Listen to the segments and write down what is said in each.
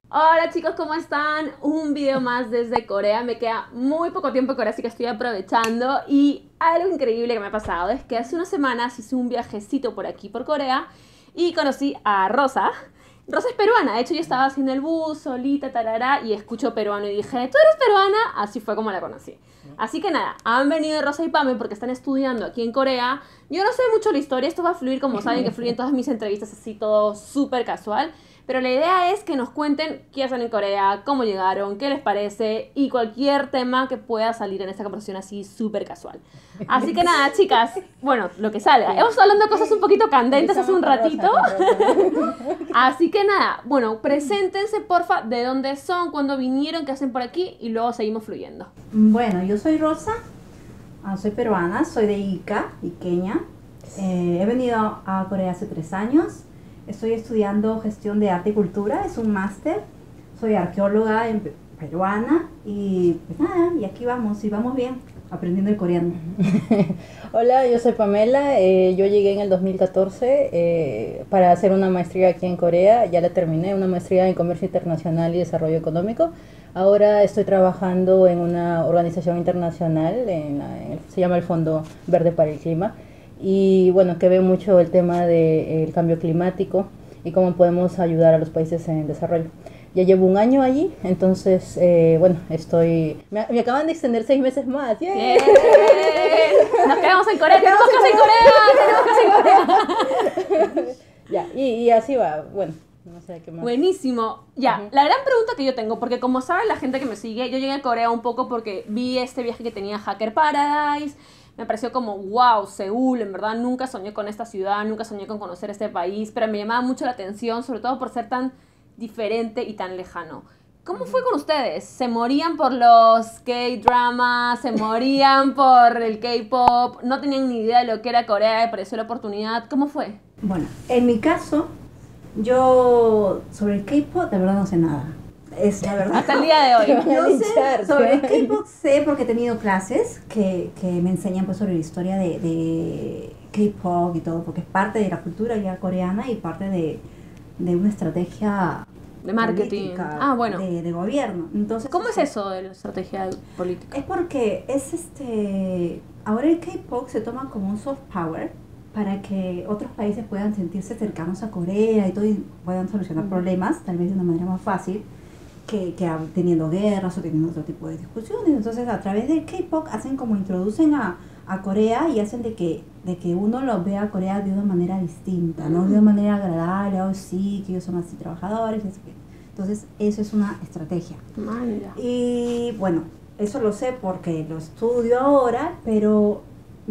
Hola chicos, ¿cómo están? Un video más desde Corea. Me queda muy poco tiempo en Corea, así que estoy aprovechando. Y algo increíble que me ha pasado es que hace unas semanas hice un viajecito por aquí, por Corea, y conocí a Rosa. Rosa es peruana, de hecho yo estaba así en el bus, solita, tarará, y escucho peruano y dije, ¿tú eres peruana? Así fue como la conocí. Así que nada, han venido Rosa y Pame porque están estudiando aquí en Corea. Yo no sé mucho la historia, esto va a fluir como saben que fluyen todas mis entrevistas así, todo súper casual. Pero la idea es que nos cuenten qué hacen en Corea, cómo llegaron, qué les parece y cualquier tema que pueda salir en esta conversación así súper casual. Así que nada, chicas, bueno, lo que salga. Hemos estado hablando de cosas un poquito candentes hace un ratito. Así que nada, bueno, preséntense porfa de dónde son, cuándo vinieron, qué hacen por aquí y luego seguimos fluyendo. Bueno, yo soy Rosa, soy peruana, soy de Ica, iqueña. He venido a Corea hace 3 años. Estoy estudiando gestión de arte y cultura, es un máster. Soy arqueóloga peruana y pues nada, y aquí vamos, y vamos bien, aprendiendo el coreano. Hola, yo soy Pamela. Yo llegué en el 2014 para hacer una maestría aquí en Corea. Ya la terminé, una maestría en Comercio Internacional y Desarrollo Económico. Ahora estoy trabajando en una organización internacional, se llama el Fondo Verde para el Clima. Y bueno, que ve mucho el tema del cambio climático y cómo podemos ayudar a los países en desarrollo. Ya llevo un año allí, entonces, bueno, me acaban de extender 6 meses más. ¡Yeah! Nos quedamos en Corea, tenemos casa en Corea. Ya, y así va, bueno, no sé qué más. Buenísimo. Ya, la gran pregunta que yo tengo, porque como saben la gente que me sigue, yo llegué a Corea un poco porque vi este viaje que tenía Hacker Paradise. Me pareció como, wow, Seúl, en verdad nunca soñé con esta ciudad, nunca soñé con conocer este país, pero me llamaba mucho la atención, sobre todo por ser tan diferente y tan lejano. ¿Cómo fue con ustedes? ¿Se morían por los K-dramas? ¿Se morían por el K-pop? ¿No tenían ni idea de lo que era Corea? ¿Les pareció la oportunidad? ¿Cómo fue? Bueno, en mi caso, yo sobre el K-pop de verdad no sé nada. Es la verdad. Hasta el día de hoy. Yo sé sobre el K-pop, sé porque he tenido clases que me enseñan pues sobre la historia de K-pop y todo, porque es parte de la cultura ya coreana y parte de una estrategia De marketing. política, Bueno. de gobierno. Entonces, ¿Cómo es eso de la estrategia política? es porque ahora el K-pop se toma como un soft power para que otros países puedan sentirse cercanos a Corea y todo y puedan solucionar problemas, tal vez de una manera más fácil que teniendo guerras o teniendo otro tipo de discusiones. Entonces, a través del K-pop hacen como introducen a Corea y hacen de que uno lo vea a Corea de una manera distinta, ¿no? De una manera agradable, oh sí, que ellos son así trabajadores, así que. Entonces, eso es una estrategia. Manja. Y bueno, eso lo sé porque lo estudio ahora, pero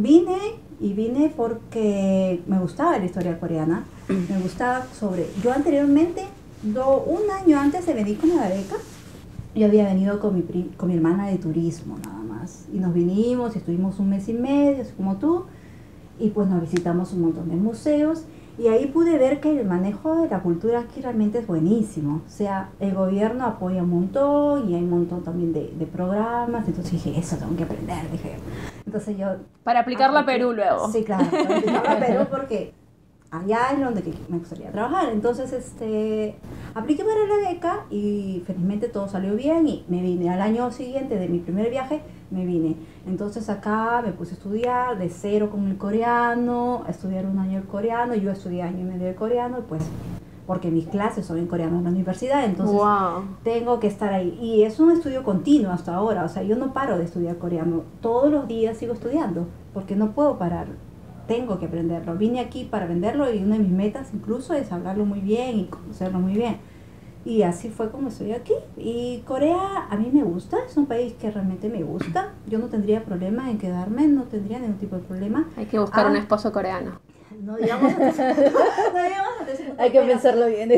vine porque me gustaba la historia coreana, me gustaba yo anteriormente, un año antes de venir con la beca, yo había venido con mi hermana de turismo nada más, y nos vinimos y estuvimos un mes y medio, así como tú, y pues nos visitamos un montón de museos, y ahí pude ver que el manejo de la cultura aquí realmente es buenísimo. O sea, el gobierno apoya un montón y hay un montón también de programas. Entonces dije, eso tengo que aprender, dije. Entonces yo... Para aplicarlo a Perú luego. Sí, claro, para aplicarlo a Perú porque allá es donde me gustaría trabajar. Entonces, apliqué para la beca y felizmente todo salió bien y me vine. Al año siguiente de mi primer viaje, me vine. Entonces acá me puse a estudiar de cero con el coreano, a estudiar un año el coreano, yo estudié año y medio el coreano, pues porque mis clases son en coreano en la universidad, entonces Wow. tengo que estar ahí. Y es un estudio continuo hasta ahora, o sea, yo no paro de estudiar coreano, todos los días sigo estudiando, porque no puedo parar, tengo que aprenderlo. Vine aquí para aprenderlo y una de mis metas incluso es hablarlo muy bien y conocerlo muy bien. Y así fue como estoy aquí. Y Corea a mí me gusta, es un país que realmente me gusta. Yo no tendría problema en quedarme, no tendría ningún tipo de problema. Hay que buscar un esposo coreano. No digamos no digamos hasta ese punto, Hay que pensarlo bien.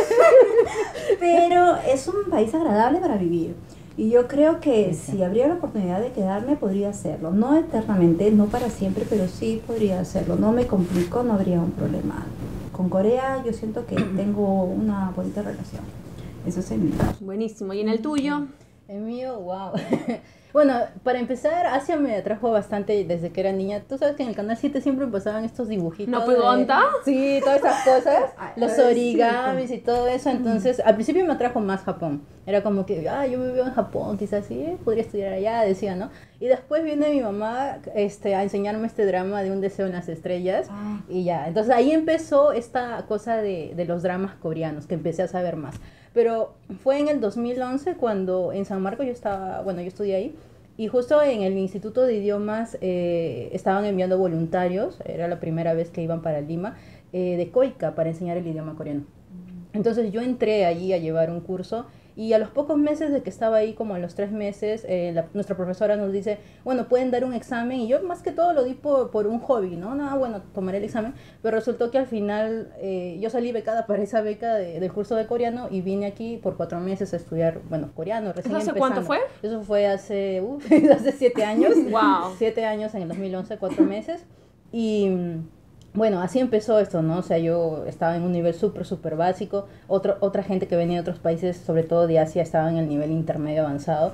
pero es un país agradable para vivir. Y yo creo que si habría la oportunidad de quedarme, podría hacerlo. No eternamente, no para siempre, pero sí podría hacerlo. No me complico, no habría un problema. Con Corea yo siento que tengo una bonita relación. Eso es en mi caso. Buenísimo. ¿Y en el tuyo? El mío, wow. Bueno, para empezar, Asia me atrajo bastante desde que era niña. Tú sabes que en el Canal 7 siempre pasaban estos dibujitos. ¿No pregunta? Sí, todas esas cosas, los Sí, origamis y todo eso. Entonces, al principio me atrajo más Japón. Era como que, yo me veo en Japón, quizás sí, podría estudiar allá, decía, ¿no? Y después viene mi mamá a enseñarme este drama de Un deseo en las estrellas. Y ya, entonces ahí empezó esta cosa de los dramas coreanos, que empecé a saber más. Pero fue en el 2011 cuando en San Marcos yo estudié ahí. Y justo en el Instituto de Idiomas estaban enviando voluntarios, era la primera vez que iban para Lima, de Coica para enseñar el idioma coreano. Entonces yo entré allí a llevar un curso y a los pocos meses de que estaba ahí, como a los 3 meses, nuestra profesora nos dice, bueno, pueden dar un examen, y yo más que todo lo di por un hobby, ¿no? No, bueno, tomaré el examen, pero resultó que al final yo salí becada para esa beca del curso de coreano y vine aquí por 4 meses a estudiar, bueno, coreano, recién ¿Hace empezando. cuánto fue? Eso fue hace 7 años. Wow. 7 años en el 2011, 4 meses. Y bueno, así empezó esto, ¿no? O sea, yo estaba en un nivel súper básico. Otra gente que venía de otros países, sobre todo de Asia, estaba en el nivel intermedio avanzado.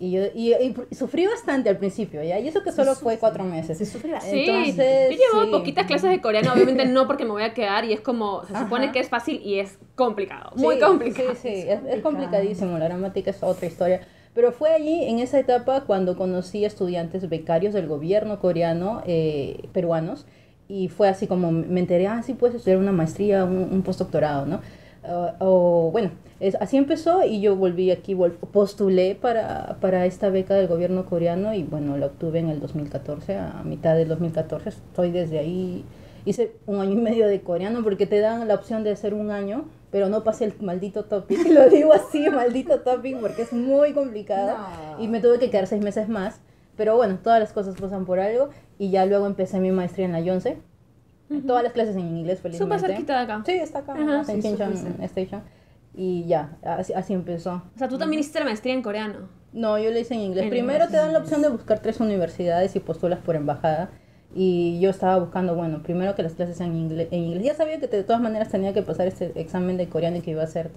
Y sufrí bastante al principio, ¿ya? Y eso que solo fue 4 meses. Se sufre Sí, Entonces, yo llevo sí. poquitas clases de coreano, obviamente no porque me voy a quedar y es como, se supone Ajá. que es fácil y es complicado, muy Sí, complicado. Sí, es complicadísimo, la gramática es otra historia. Pero fue allí, en esa etapa, cuando conocí a estudiantes becarios del gobierno coreano, peruanos, y fue así como me enteré, sí puedes estudiar una maestría, un postdoctorado, ¿no? Bueno, así empezó y yo volví aquí, postulé para esta beca del gobierno coreano y bueno, la obtuve en el 2014, a mitad del 2014, estoy desde ahí, hice 1 año y medio de coreano porque te dan la opción de hacer 1 año, pero no pasé el maldito topic, lo digo así, maldito topic, porque es muy complicado y me tuve que quedar 6 meses más, pero bueno, todas las cosas pasan por algo y ya luego empecé mi maestría en la Yonsei. Todas las clases en inglés, felizmente. Súper cerquita de acá. Sí, está acá, Ajá. en Sí, Kincheon súper Station. Y ya, así empezó. O sea, tú también hiciste la maestría en coreano. No, yo lo hice en inglés. En Primero inglés. te dan la opción de buscar 3 universidades y postulas por embajada. Y yo estaba buscando, bueno, primero que las clases sean en inglés. Ya sabía que de todas maneras tenía que pasar este examen de coreano y que iba a ser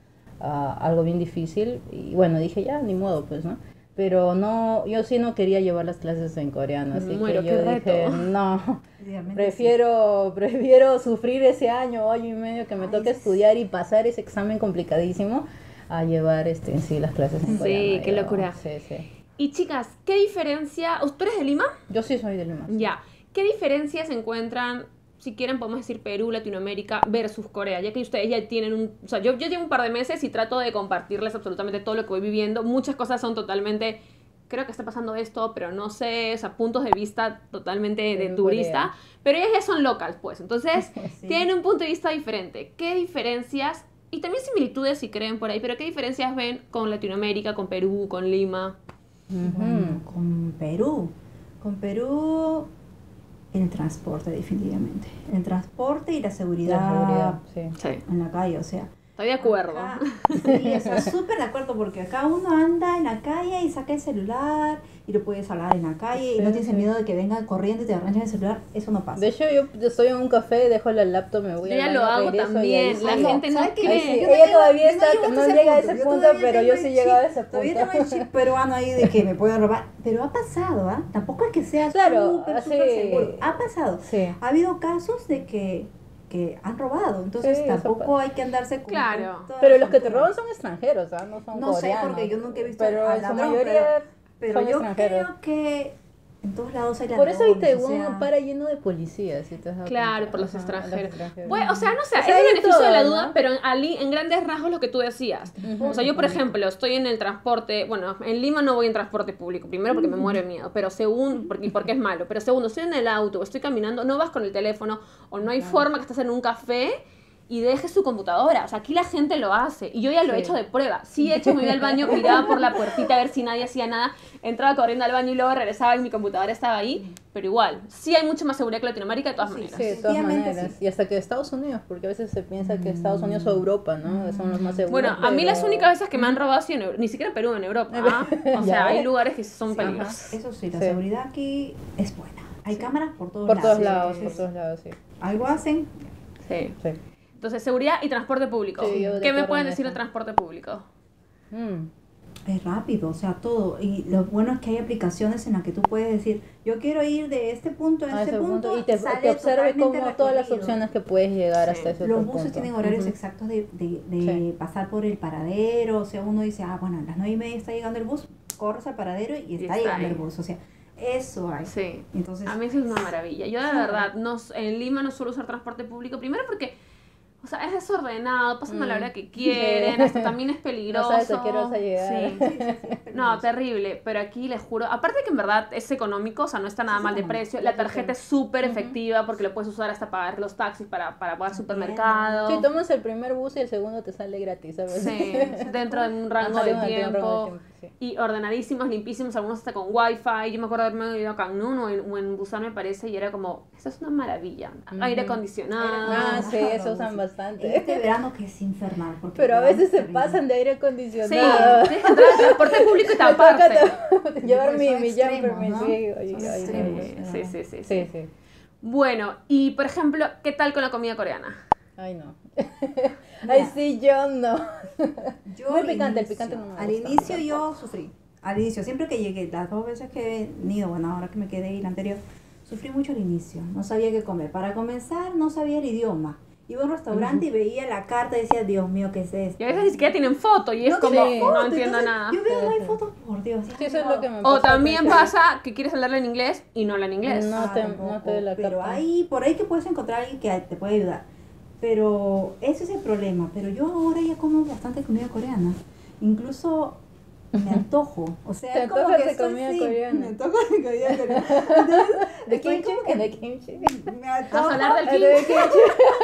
algo bien difícil. Y bueno, dije, ya, ni modo, pues, ¿no? Pero no, yo sí no quería llevar las clases en coreano, así Muero, que yo qué dije, reto. no, Realmente prefiero sufrir ese año y medio que me Ay, toque sí. estudiar y pasar ese examen complicadísimo a llevar en sí las clases en Sí, coreano. qué Yo, locura. Sí, sí. Y chicas, ¿qué diferencia? ¿Tú eres de Lima? Yo sí soy de Lima. Ya. ¿Qué diferencias encuentran, si quieren podemos decir Perú, Latinoamérica versus Corea? Ya que ustedes ya tienen o sea, yo llevo un par de meses y trato de compartirles absolutamente todo lo que voy viviendo. Muchas cosas son totalmente, creo que está pasando esto, pero no sé, o sea, puntos de vista totalmente de En turista. Pero ellas ya son locals, pues. Entonces, Sí. tienen un punto de vista diferente. ¿Qué diferencias? Y también similitudes si creen por ahí, pero ¿qué diferencias ven con Latinoamérica, con Perú, con Lima? Bueno, con Perú, el transporte definitivamente. El transporte y la seguridad, Sí. Sí, en la calle, o sea. estoy de acuerdo. Acá, sí, o sea, súper de acuerdo porque acá uno anda en la calle y saca el celular y lo puedes hablar en la calle y no Sí, tienes sí. miedo de que venga corriendo y te arranchen el celular, eso no pasa. De hecho, yo estoy en un café, dejo la laptop, me voy Yo al ya baño, lo hago regreso y también, ahí la sigo. gente no ¿Sabes qué? cree. Sí, Yo no ella llego- todavía yo está, llego no ese llega a punto, ese yo punto, todavía pero tengo yo el sí chip, llegaba a ese Todavía punto. tengo el chip peruano ahí de que me pueden robar, pero ha pasado, ¿ah? Tampoco es que sea Claro, súper así- seguro. Ha pasado. Sí. Ha habido casos de que han robado, entonces Sí, eso tampoco pasa. hay que andarse con Claro. toda Pero la los que te cultura. roban son extranjeros, ¿ah? No son No sé, coreanos. porque yo nunca he visto pero al en su ladrón, mayoría pero son yo extranjeros. creo que en todos lados hay Por ladrones. eso Itaewon o sea, para lleno de policías, ¿sí te has dado Claro, cuenta? por los Ajá, extranjeros. extranjeros. Bueno, o sea, no sé, O sea, es el hay de beneficio de todo, la ¿no? duda, pero en grandes rasgos lo que tú decías. O sea, yo, por ejemplo, estoy en el transporte, bueno, en Lima no voy en transporte público, primero porque me muero de miedo, pero segundo, porque es malo, pero segundo, estoy en el auto, o estoy caminando, no vas con el teléfono, o no hay forma que estés en un café y dejes tu computadora. O sea, aquí la gente lo hace. Y yo ya lo he Sí. hecho de prueba. Sí, he hecho, me iba al baño, miraba por la puertita a ver si nadie hacía nada, entraba corriendo al baño y luego regresaba y mi computadora estaba ahí. Pero igual, sí hay mucha más seguridad que Latinoamérica de todas maneras. Sí, de todas Definitivamente maneras. sí. Y hasta que Estados Unidos, porque a veces se piensa que Estados Unidos o Europa, ¿no? Son los más seguros. Bueno, a mí las pero- únicas veces que me han robado ha sido ni siquiera en Perú, en Europa. ¿ah? O sea, Ya hay ves. lugares que son sí, peligrosos. eso sí, la Sí. seguridad aquí es buena. Hay cámaras por todos Por lados. todos lados, Entonces, por todos lados, sí. algo hacen. Sí. Sí. Entonces, seguridad y transporte público. Sí, yo de ¿Qué me acuerdo pueden en decir eso. del transporte público? Mm. Es rápido, o sea, todo. Y lo bueno es que hay aplicaciones en las que tú puedes decir, yo quiero ir de este punto a este punto, y te sale observe totalmente como todas las recorrido. opciones que puedes llegar Sí. hasta ese Los otro buses punto. tienen horarios Ujú. exactos de Sí. pasar por el paradero, o sea, uno dice, bueno, a las 9:30 está llegando el bus, corres al paradero y está llegando ahí. el bus, o sea, eso hay. Sí. Entonces, A mí eso es una maravilla. Yo de verdad, en Lima no suelo usar transporte público, primero porque, o sea, es desordenado, pasan a la hora que quieren, Sí. hasta también es peligroso. No sabes a qué hora vas a llegar. Sí. sí, es No, peligroso. terrible, pero aquí les juro, aparte que en verdad es económico, o sea, no está nada Sí, mal de económico. precio, la tarjeta es súper Ujú. efectiva porque lo puedes usar hasta pagar los taxis para pagar Entiendo. supermercado. Sí, tomas el primer bus y el segundo te sale gratis, ¿sabes? Sí, dentro de un rango Ajá, de dentro de un rango de tiempo. sí. Y ordenadísimos, limpísimos, algunos hasta con wifi. Yo me acuerdo de haberme ido a Cancún o en Busan, me parece, y era como, esto es una maravilla. Aire Ujú. acondicionado. Ah, sí, eso Claro, usan sí. bastante. Este verano que es infernal. Porque Pero a el verano veces es se terrible. pasan de aire Sí, acondicionado. tienes que entrar al transporte público y Me toca taparte. llevar mi, Son mi jumper, extremos, mi ¿no? sí, ay, Son ay, no, extremos. Sí, sí, sí, sí, sí. sí. Bueno, y por ejemplo, ¿qué tal con la comida coreana? Ay, no. Mira. Ay, sí, yo no. Yo Muy al picante, el inicio- picante no me Al gusta inicio tampoco. yo sufrí. Al inicio, siempre que llegué, las 2 veces que he venido, bueno, ahora que me quedé y la anterior, sufrí mucho al inicio. No sabía qué comer. Para comenzar, no sabía el idioma. Iba a un restaurante y veía la carta y decía, Dios mío, ¿qué es esto? Y a veces ni siquiera tienen foto y es No como, tiene no foto, entiendo entonces, nada. Yo veo, no hay Sí. fotos, por Dios. Sí, eso es lo que me O pasa. también con- pasa que quieres hablarle en inglés y no habla en inglés. No te la pero captan. ahí, por ahí que puedes encontrar a alguien que te puede ayudar. Pero ese es el problema. Pero yo ahora ya como bastante comida coreana. Incluso me antojo. O sea, ¿Te es como antojas que de soy, comida sí, coreana? Me antojo de comida coreana. Entonces, ¿De estoy kimchi? como que ¿De kimchi? me antojo. Vamos a hablar del Ah, ¿de kimchi?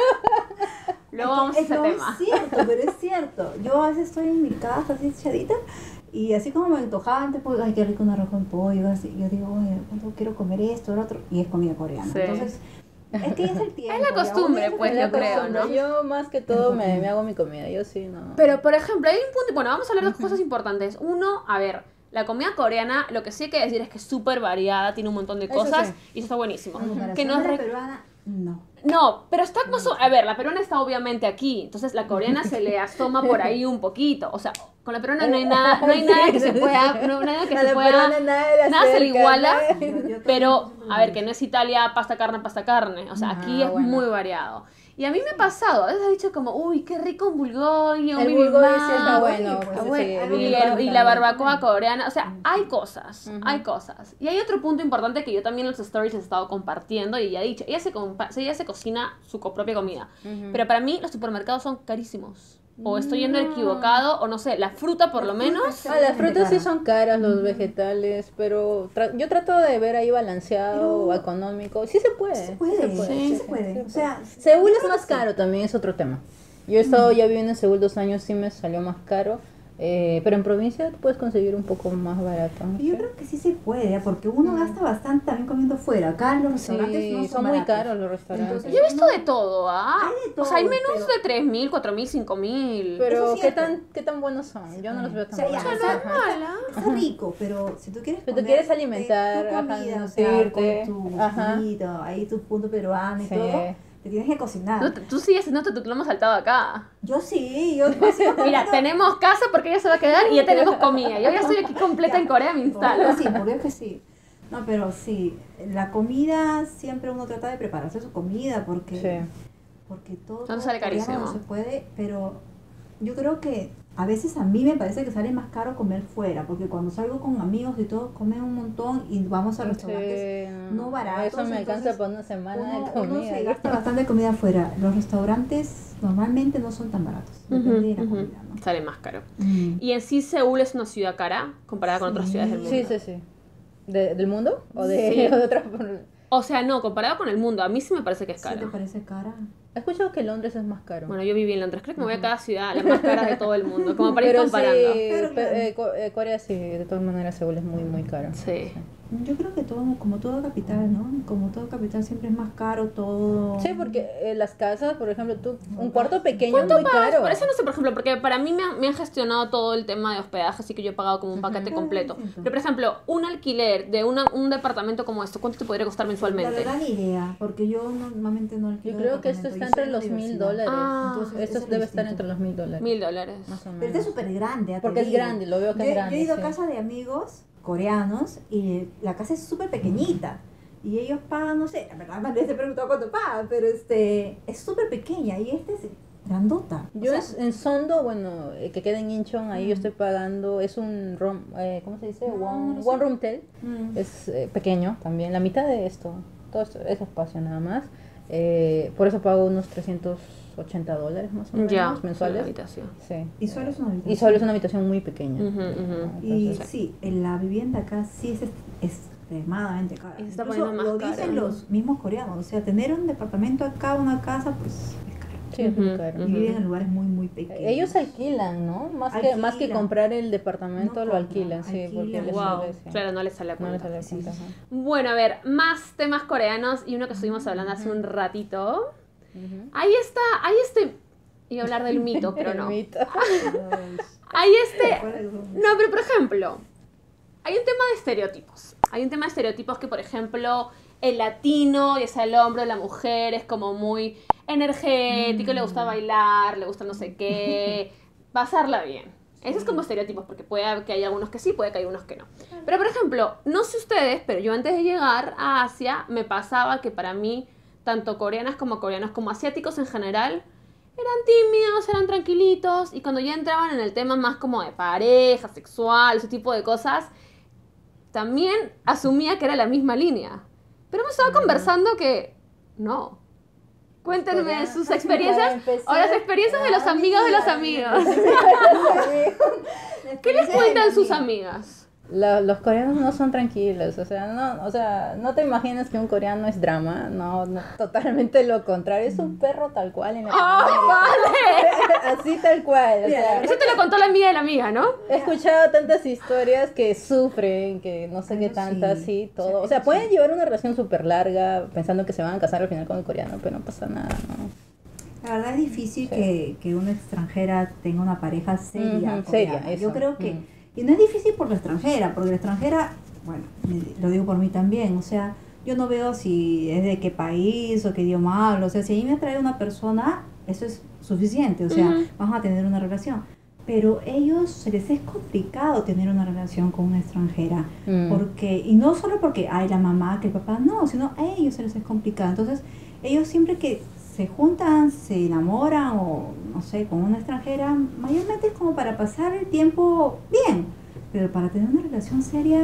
Luego vamos a ese no tema. Es cierto, pero es cierto. Yo a veces estoy en mi casa así echadita y así como me antojaba antes, pues, ay, qué rico un arroz con pollo, así. Yo digo, oye, ¿cuánto quiero comer esto, lo otro? Y es comida coreana. Sí. Entonces, es que ya es el tiempo. la costumbre, ya uno ya pues, se yo está creo, acostumbrando. ¿no? Yo más que todo me hago mi comida, yo sí, no. Pero, por ejemplo, hay un punto, bueno, vamos a hablar de dos cosas importantes. Uno, a ver, la comida coreana, lo que sí hay que decir es que es súper variada, tiene un montón de Eso cosas sí. y eso está buenísimo. A comparación Que nos de la re- peruana, no. No, pero está más a ver, la peruana está obviamente aquí, entonces la coreana se le asoma por ahí un poquito. O sea, con la peruana no hay nada, que se pueda, no hay nada que A se la pueda, peruana nada se le acerca, iguala. ¿no? Yo Pero, también a ver, que no es Italia, pasta, carne. O sea, aquí es bueno. muy variado. Y a mí me ha pasado, a veces he dicho como, uy, qué rico un bulgogi, un El bulgogi sí está bibimbap, bueno, pues, pues, bueno, sí, algo el y, que bibimbap y la también. barbacoa coreana, o sea, hay cosas, Ujú. hay cosas. Y hay otro punto importante que yo también en los stories he estado compartiendo y ella ha dicho, ella se cocina su propia comida. Ujú. Pero para mí los supermercados son carísimos. O estoy yendo equivocado, o no sé, la fruta por lo menos. Ah, las frutas sí son caras, los vegetales, pero yo trato de ver ahí balanceado, económico. Sí se puede. Sí se puede, sí, sí se puede. O sea, Seúl yo es creo más que sí. caro también, es otro tema. Yo he estado ya viviendo en Seúl 2 años, sí me salió más caro, pero en provincia puedes conseguir un poco más barato. ¿no? Yo creo que sí se puede, porque uno gasta bastante también comiendo fuera. Acá los restaurantes Sí, no son muy baratos. caros los restaurantes. Entonces, Yo he visto de todo, ¿ah? Hay de O sea, hay todo, menús pero- de 3.000, 4.000, 5.000. Pero Eso es ¿qué cierto. qué tan buenos son? Yo no los veo tan O sea, ya, buenos. o sea, Ajá. Mala. Está rico, pero si tú quieres Pero te comer quieres alimentar, tu ajá, comida, o sea, nutrirte, con tu ajá. juguito, ahí tu punto peruano y Sí. todo, te tienes que cocinar. No, tú sigues, no te lo hemos saltado acá. Yo sí, yo sigo Mira, comiendo. tenemos casa porque ella se va a quedar y ya tenemos comida. Yo ya estoy aquí completa Ya. en Corea, me instalo. Por Dios que sí. No, pero sí, la comida siempre uno trata de prepararse su comida porque Sí. porque todo No te sale coreano carísimo. no se puede, pero yo creo que a veces a mí me parece que sale más caro comer fuera, porque cuando salgo con amigos y todos comen un montón y vamos a restaurantes Sí, no baratos. Eso me alcanza entonces para una semana de uno comida. se gasta bastante comida afuera. Los restaurantes normalmente no son tan baratos, depende de la Ujú, comida, ¿no? Sale más caro. Mm. Y en sí Seúl es una ciudad cara comparada con otras Sí. ciudades del mundo. Sí, sí, sí. ¿Del mundo? ¿O de, Sí. o de otra? O sea, no, comparado con el mundo, a mí sí me parece que es ¿Sí te cara. parece cara? He escuchado que Londres es más caro. Bueno, yo viví en Londres, creo que me voy a cada ciudad, las más caras de todo el mundo, como para ir Pero comparando. Pero claro. Corea sí, de todas maneras Seúl es muy, muy caro. Sí. Yo creo que todo, como toda capital, ¿no? Como toda capital siempre es más caro todo. Sí, porque las casas, por ejemplo, un cuarto pequeño es ¿Cuánto muy pagas? caro. Por eso no sé, por ejemplo, porque para mí me han gestionado todo el tema de hospedaje, así que yo he pagado como un paquete completo. Distinto. Pero, por ejemplo, un alquiler de un departamento como esto, ¿cuánto te podría costar La mensualmente? verdad ni idea, porque yo normalmente no Yo alquilo creo que esto departamento, está yo entre soy los de $1,000. universidad. Ah, Entonces, Esto eso es debe estar distinto. entre los $1,000. $1,000. Más o menos. Pero este es súper grande, ya te Porque es digo. grande, lo veo que es Yo grande, he ido sí. a casa de amigos coreanos y la casa es súper pequeñita. Y ellos pagan, no sé, la verdad me les he preguntado cuánto pagan, pero es súper pequeña y este es grandota. Yo O sea, en Sondo, bueno, que queda en Incheon, ahí yo estoy pagando, es un room, ¿cómo se dice? No sé. One room tel. mm, Es pequeño también, la mitad de esto, todo esto es espacio nada más. Por eso pago unos $380 más o menos Ya, la mensuales. habitación. Sí. y solo es una habitación. Y solo es una habitación muy pequeña. Ujú, ujú. Y Entonces, sí, en la vivienda acá sí es extremadamente cara. Y se está Incluso poniendo más lo cara, dicen ¿no? los mismos coreanos. O sea, tener un departamento acá, una casa, pues es caro. sí, es muy Ujú, caro. Y viven en lugares muy, muy pequeños. Ellos alquilan, ¿no? Más que Alquilan. comprar el departamento, No lo compran, alquilan, sí, porque alquilan. les Wow, sale, sí. claro, no le sale a No les cuenta. sale cuenta, ajá. Bueno, a ver, más temas coreanos y uno que estuvimos hablando hace un ratito. Ujú. Ahí este, iba a hablar del mito, pero El no. mito. Hay no, pero por ejemplo, hay un tema de estereotipos. Hay un tema de estereotipos que, por ejemplo, el latino, ya sea el hombre o la mujer, es como muy energético, le gusta bailar, le gusta no sé qué, pasarla bien. Eso es como estereotipos, porque puede que haya algunos que sí, puede que haya unos que no. Pero, por ejemplo, no sé ustedes, pero yo antes de llegar a Asia, me pasaba que para mí, tanto coreanas como coreanos, como asiáticos en general, eran tímidos, eran tranquilitos, y cuando ya entraban en el tema más como de pareja, sexual, ese tipo de cosas, también asumía que era la misma línea. Pero hemos estado conversando que no. Cuéntenme Coreanos, sus para experiencias empezar, o las experiencias de los amigos de los amigos. ¿Qué les cuentan sus amigas? Los coreanos no son tranquilos, o sea, no te imaginas que un coreano es drama, no, totalmente lo contrario, es un perro tal cual en la ¡Ay, vale! así tal cual, o sea, Eso te lo contó la amiga de la amiga, ¿no? he escuchado tantas historias que sufren, que no sé qué Eso tantas, sí. sí, todo, Sí, o sea, eso pueden sí. llevar una relación súper larga pensando que se van a casar al final con el coreano, pero no pasa nada, ¿no? La verdad es difícil Sí. que una extranjera tenga una pareja seria. Ujú, coreana. seria, Yo eso. creo que, y no es difícil por la extranjera, porque la extranjera, bueno, lo digo por mí también, o sea, yo no veo si es de qué país o qué idioma hablo, o sea, si a mí me atrae una persona, eso es suficiente, o sea, Ujú. vamos a tener una relación. Pero ellos se les es complicado tener una relación con una extranjera, porque, y no solo porque hay la mamá, que el papá, no, sino a ellos se les es complicado. Entonces, ellos siempre que se juntan, se enamoran o no sé, con una extranjera, mayormente es como para pasar el tiempo bien, pero para tener una relación seria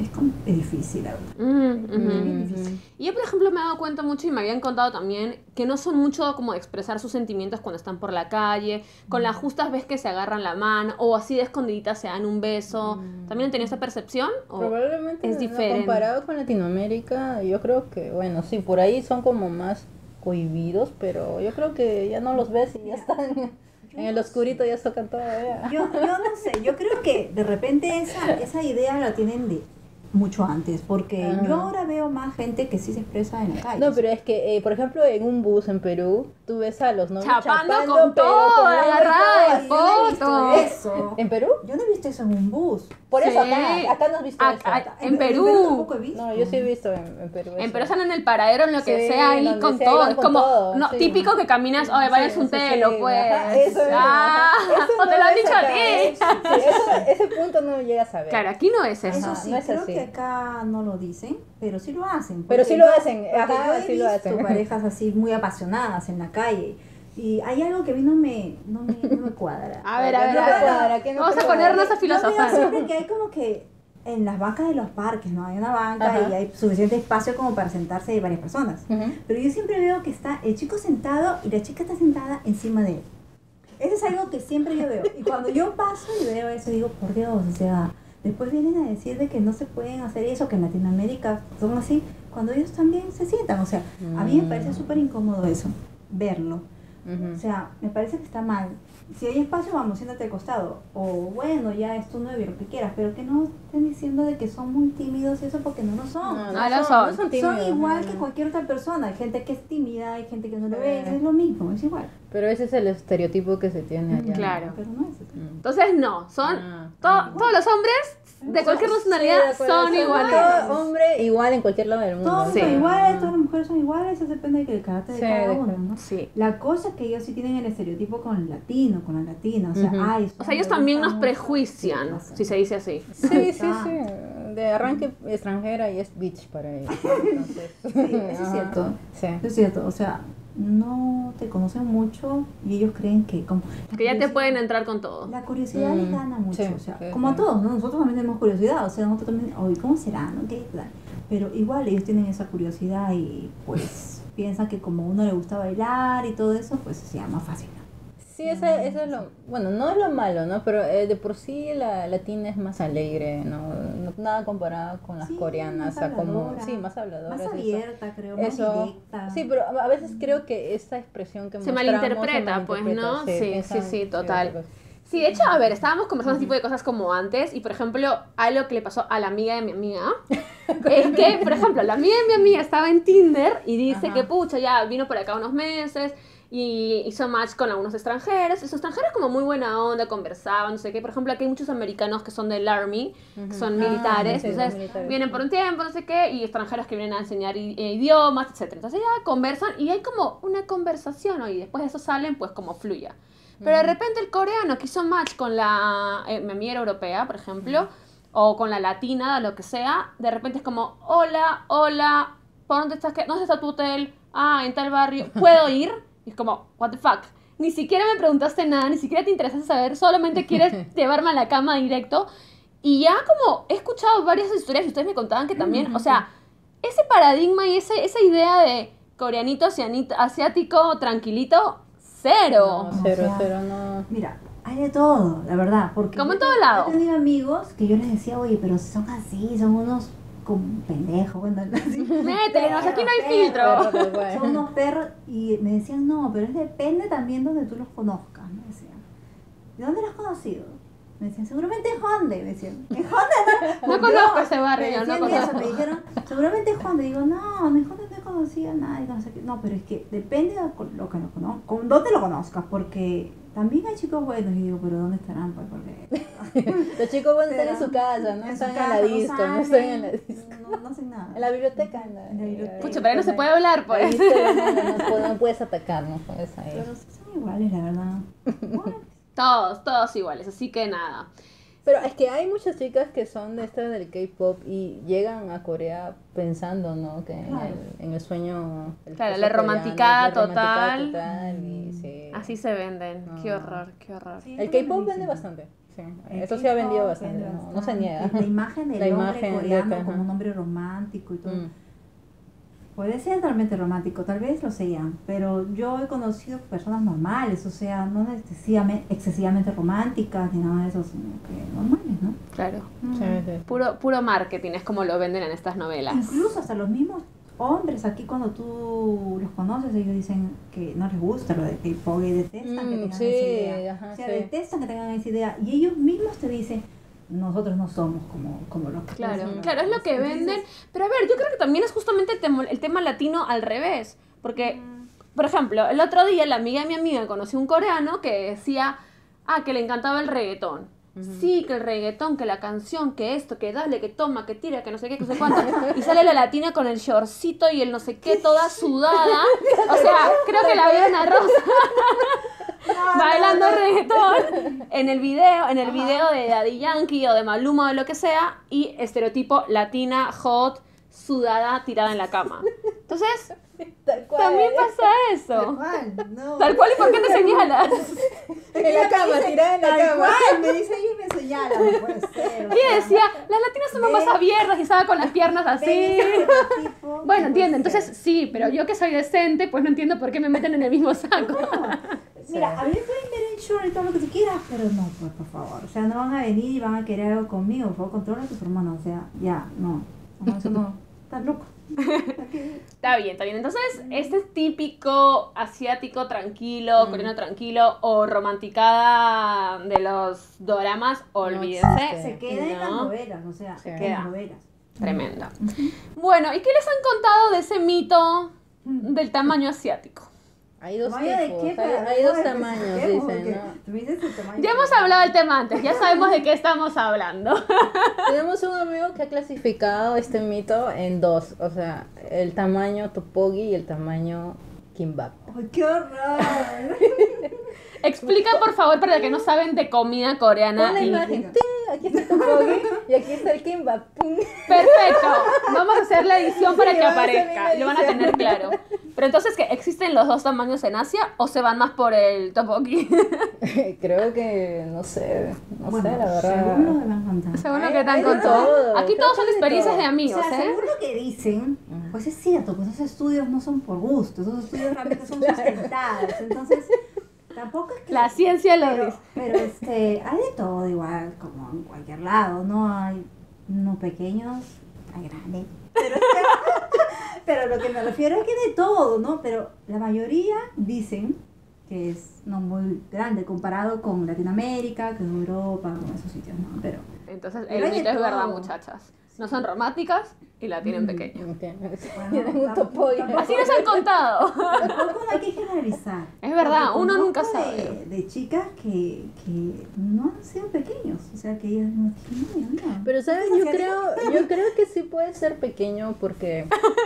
es difícil, la verdad. Ujú, ujú. Y yo, por ejemplo, me he dado cuenta mucho y me habían contado también que no son mucho como de expresar sus sentimientos cuando están por la calle, con las justas ves que se agarran la mano o así de escondiditas se dan un beso. ¿También han tenido esa percepción? ¿O Probablemente es no, diferente? comparado con Latinoamérica, yo creo que, bueno, sí, por ahí son como más cohibidos, pero yo creo que ya no los ves y ya están en el oscurito, ya tocan todo. Ya. Yo no sé, yo creo que de repente esa idea la tienen de mucho antes, porque Ajá. yo ahora veo más gente que sí se expresa en la calle. No, pero es que, por ejemplo, en un bus en Perú, tú ves a los novios Chapando chapando, con pero todo, con lengua y agarrada de todo, Yo no he visto foto. eso. ¿En Perú? Yo no he visto eso en un bus. Por eso Sí. acá no has visto Acá- eso. En Perú. tampoco he visto. No, yo sí he visto en Perú. En eso. Perú están en el paradero, en lo que Sí, sea, ahí donde con sea, ahí todo. van Es con como, todo, no, sí. típico que caminas, oye, vayas un Sí, telo, sí, pues. ajá, eso es. Ah, Eso o no te lo han ves dicho a acá, ti. Sí, ese punto no llegas a ver. Claro, aquí no es eso. Eso Ajá, sí, no es creo así. que acá no lo dicen, pero sí lo hacen. Pero porque sí lo yo- hacen, porque ajá, yo he sí lo visto hacen. parejas así muy apasionadas en la calle. Y hay algo que a mí no me cuadra. A ver, ¿Qué a ver, no a te ver. cuadra? ¿Qué no Vamos te a cuadra? ponernos a Yo filosofar. veo siempre que hay como que en las bancas de los parques, ¿no? Hay una banca Ajá. y hay suficiente espacio como para sentarse varias personas. Ujú. Pero yo siempre veo que está el chico sentado y la chica está sentada encima de él. Eso es algo que siempre yo veo. Y cuando yo paso y veo eso, digo, por Dios, o sea, después vienen a decir de que no se pueden hacer eso, que en Latinoamérica son así, cuando ellos también se sientan. O sea, a mí me parece súper incómodo eso, verlo. Ujú. O sea, me parece que está mal. Si hay espacio, vamos, siéntate al costado. O bueno, ya es tu novio, lo que quieras, pero que no estén diciendo de que son muy tímidos y eso porque no lo son. No, No lo son. no son tímidos. Son igual que no. cualquier otra persona. Hay gente que es tímida, hay gente que no lo Sí. ve, es lo mismo, es igual. Pero ese es el estereotipo que se tiene allá. Claro. Pero no es así. Entonces no, son todos los hombres de cualquier nacionalidad Sí, de son acuerdo. iguales. Todo hombre igual en cualquier lado del mundo. Todos Sí. son iguales, todas las mujeres son iguales, eso depende del carácter de Sí, cada de uno, acuerdo. ¿no? Sí. La cosa es que ellos sí tienen el estereotipo con el latino, con la latina, o sea, Ujú. ay, O sea, ellos también nos prejuician, si se dice así. Sí, sí, Exacto. sí. De arranque extranjera y es bitch para ellos. Entonces, Sí, eso es ajá. cierto. Sí. Es cierto, o sea, no te conocen mucho y ellos creen que como la Que ya te curiosidad- pueden entrar con todo. La curiosidad les Mm, gana mucho, sí, o sea, sí, como a sí. todos, ¿no? Nosotros también tenemos curiosidad, o sea, nosotros también, oye, ¿cómo será? ¿No? ¿Qué tal? Pero igual ellos tienen esa curiosidad y pues piensan que como a uno le gusta bailar y todo eso, pues se llama fácil, ¿no? Sí, eso es lo, bueno, no es lo malo, ¿no? Pero de por sí la latina es más alegre, ¿no? Nada comparado con las Sí, coreanas, más o sea, como, habladora, sí, más habladora. Más eso. abierta, creo, más Eso, directa. sí, pero a veces creo que esta expresión que Se mostramos malinterpreta, pues, ¿no? Sí, sí, sí, total. otra cosa. Sí, de hecho, a ver, estábamos conversando ese tipo de cosas como antes y, por ejemplo, algo que le pasó a la amiga de mi amiga es que, por ejemplo, la amiga de mi amiga estaba en Tinder y dice Ajá. que, pucha, ya vino por acá unos meses y hizo match con algunos extranjeros. Y los extranjeros como muy buena onda, conversaban, no sé qué. Por ejemplo, aquí hay muchos americanos que son del Army, que son Ujú. militares, Sí, los entonces militares, vienen sí. por un tiempo, no sé qué, y extranjeros que vienen a enseñar idiomas, etcétera. Entonces ya conversan y hay como una conversación, ¿no? Y después de eso salen, pues, como fluya. Pero de repente el coreano que hizo match con la mi amiga era europea, por ejemplo, o con la latina, lo que sea, de repente es como, hola, hola, ¿por dónde estás? ¿Dónde está tu hotel? Ah, en tal barrio, ¿puedo ir? Y es como, what the fuck. Ni siquiera me preguntaste nada, ni siquiera te interesa saber, solamente quieres llevarme a la cama directo. Y ya como he escuchado varias historias y ustedes me contaban que también, o sea, ese paradigma y esa idea de coreanito, asiático, tranquilito, cero. No, cero, O sea, cero, no. Mira, hay de todo, la verdad. Porque Como en yo todo he lado. tenido amigos que yo les decía, oye, pero son así, son unos como pendejos. Bueno, así, Métenos, aquí no hay perro, filtro. Pero, bueno. son unos perros. Y me decían, no, pero es depende también donde tú los conozcas. Me decían, ¿de dónde los has conocido? Me decían, seguramente en Honda. Me decían, ¿en Honda? No conozco ese barrio, me no decían conozco. eso, me dijeron, seguramente en Honda. Y digo, no, en Honda no he conocido a nadie. No, sé qué. No, pero es que depende de lo que lo conozcas, con dónde lo conozcas, porque también hay chicos buenos. Y digo, pero ¿dónde estarán? Pues porque Los chicos van a estar en pero su casa, no en su están en casa, la disco, no salen, están en la disco. no hacen nada. En la biblioteca, En la biblioteca. Pucha, pero ahí no se puede hablar, Ahí pues. no puedes atacarnos, pues ahí. Pero son iguales, la verdad. Iguales. Todos iguales, así que nada. Pero es que hay muchas chicas que son de estas del K-pop y llegan a Corea pensando, ¿no? Que Claro. en el sueño. El Claro, esposo la coreano, romanticada la romanticada total. total, y sí. Así se venden. No. Qué horror, qué horror. Sí, El eso es lo que K-pop dicen. vende bastante. Sí. El Eso sí ha vendido K-pop bastante, vende no se niega. La imagen del La hombre imagen de coreano acá, como ajá. un hombre romántico y todo. Mm. Puede ser realmente romántico, tal vez lo sean, pero yo he conocido personas normales, o sea, no excesivamente románticas ni nada de eso, sino que normales, ¿no? Claro. Sí, sí. Puro marketing, es como lo venden en estas novelas. Incluso hasta los mismos hombres aquí cuando tú los conoces, ellos dicen que no les gusta lo de K-pop y detestan que tengan Sí, esa idea. ajá, O sea, sí. detestan que tengan esa idea y ellos mismos te dicen, nosotros no somos como los que Claro, dicen, claro, es lo que Entonces, venden. Pero a ver, yo creo que también es justamente el tema latino al revés. Porque, por ejemplo, el otro día la amiga de mi amiga conoció un coreano que decía, que le encantaba el reggaetón. Sí, que el reggaetón, que la canción, que esto, que dale, que toma, que tira, que no sé qué, que no sé cuánto. Y sale la latina con el shortcito y el no sé qué, toda sudada. O sea, creo que la vida en arroz. Bailando reggaetón en el video de Daddy Yankee o de Maluma o lo que sea, y estereotipo latina, hot, sudada, tirada en la cama. Entonces, Tal cual. también pasa Tal eso. cual, no. Tal cual, ¿y por qué te señalas? En la cama, tirada en la Tal cama. cual, me dice ella y me señala, no puede ser. o Y sea, decía, las latinas somos más Ven. abiertas y estaba con las piernas ven así. ese estereotipo, no Bueno, puede entiendo, ser. entonces sí, pero yo que soy decente, pues no entiendo por qué me meten en el mismo saco. Mira, a mí me pueden ver en short y todo lo que tú quieras, pero no, pues por favor. O sea, no van a venir y van a querer algo conmigo. Por favor, controla a tus hermanos. O sea, ya, no. No, eso no. estás loco. Está bien, está bien. Entonces, este típico asiático tranquilo, coreano tranquilo o romanticada de los doramas, olvídense. existe. Se queda en las No. novelas, o sea, Se en queda. las novelas. Tremendo. Bueno, ¿y qué les han contado de ese mito del tamaño asiático? Hay dos ¿Tamaño de tipos, qué? hay dos tamaños, dicen, ¿no? Tú me dices el tamaño. Ya hemos hablado del tema antes, ya sabemos de qué estamos hablando. Tenemos un amigo que ha clasificado este mito en dos, o sea, el tamaño tteokbokki y el tamaño kimbap. ¡Ay, qué horror! Explica, por favor, para los que no saben de comida coreana. Pon la y- imagen, ¡ting! Aquí está el tteokbokki y aquí está el kimbap. ¡Pum! Perfecto. Vamos a hacer la edición para Sí, que vamos a hacer aparezca. la Lo van a edición. tener claro. Pero entonces, ¿qué? ¿Existen los dos tamaños en Asia o se van más por el tteokbokki? Creo que, no sé, la Bueno, verdad. según lo que me han contado. Según lo Hay- que te han hay de contado. todo, Aquí creo todos son que de experiencias todo. de amigos, O sea, ¿eh? según lo que dicen, pues es cierto, pues esos estudios no son por gusto, esos estudios realmente son Claro. sustentados, entonces tampoco es que... La ciencia lo pero, dice. pero hay de todo igual, como en cualquier lado, ¿no? Hay unos pequeños, hay grandes, pero lo que me refiero es que de todo, ¿no? Pero la mayoría dicen que es no muy grande comparado con Latinoamérica, con Europa, con esos sitios, ¿no? Pero Entonces, Pero el hay de mito es verdad, todo. muchachas. No son románticas y la tienen pequeña. ¿Entiendes? Bueno, Tienen un tteokbokki. Así nos han contado. tampoco no hay que generalizar. Es verdad, Porque uno nunca conozco sabe. De chicas que no han sido pequeños, o sea, que ellas no, no. Pero sabes, yo creo que sí puede ser pequeño porque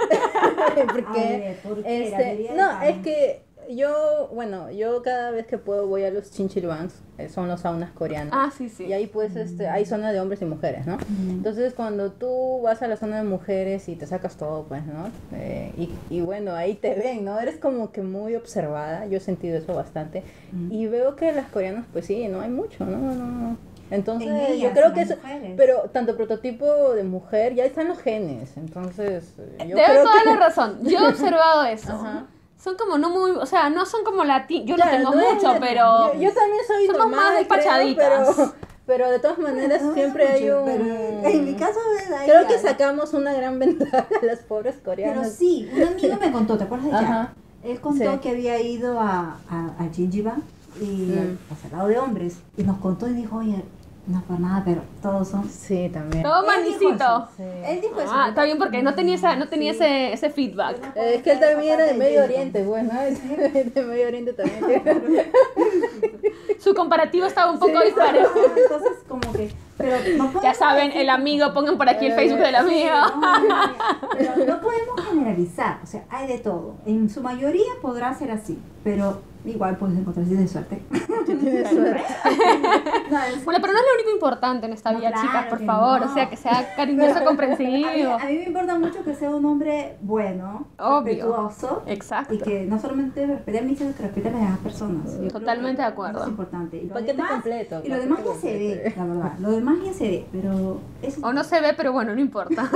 ¿Por qué? La teoría de no, Pam. es que yo cada vez que puedo voy a los chinchilbangs, son los saunas coreanos. Ah, sí, sí. Y ahí pues hay zona de hombres y mujeres, ¿no? Entonces cuando tú vas a la zona de mujeres y te sacas todo, pues, ¿no? Y bueno, ahí te ven, ¿no? Eres como que muy observada, yo he sentido eso bastante. Y veo que las coreanas, pues sí, no hay mucho, ¿no? Entonces En ellas, yo creo en que las eso, mujeres. pero tanto prototipo de mujer, ya están los genes, entonces yo Tienes creo toda que... la razón. Yo he observado eso. Ajá. Son como no muy, o sea, no son como latinos. Yo Claro, no tengo no es mucho, latino. pero Yo también soy somos normal, más despachaditas. pero de todas maneras No, siempre hay mucho, un... pero en mi caso ahí Creo que hay. sacamos una gran ventaja de las pobres Pero coreanas. sí, un amigo me contó, ¿te acuerdas de Jack? Ajá. Él contó Sí. que había ido a Jinjiba y al lado de hombres y nos contó y dijo, oye, no por nada, pero todos son... Sí, también. todo Él dijo manicito. Sí. Él dijo eso. Ah, está bien porque no tenía Sí. ese feedback. Es que él también era de Medio Oriente, bueno, de Medio Oriente también. Su comparativo estaba un poco disparejo. Entonces, como que... Pero no Ya podemos saben, decir- el amigo, pongan por aquí el Facebook del amigo. Pero no podemos generalizar, o sea, hay de todo. En su mayoría podrá ser así, pero igual puedes encontrar si de suerte. Tienes suerte. No, es- Bueno, pero no es lo único importante en esta No, vida, claro chicas, por que favor. no. O sea, que sea cariñoso, comprensivo. a mí me importa mucho que sea un hombre bueno, Obvio. respetuoso, Exacto. y que no solamente respete a mí, sino que respete a las demás personas. Yo Totalmente creo de que acuerdo. eso es importante. Y lo Paquete demás- completo, Y lo paquete demás ya se ve, completo. la verdad. Lo demás ya se ve, pero eso O no se ve, pero bueno, no importa.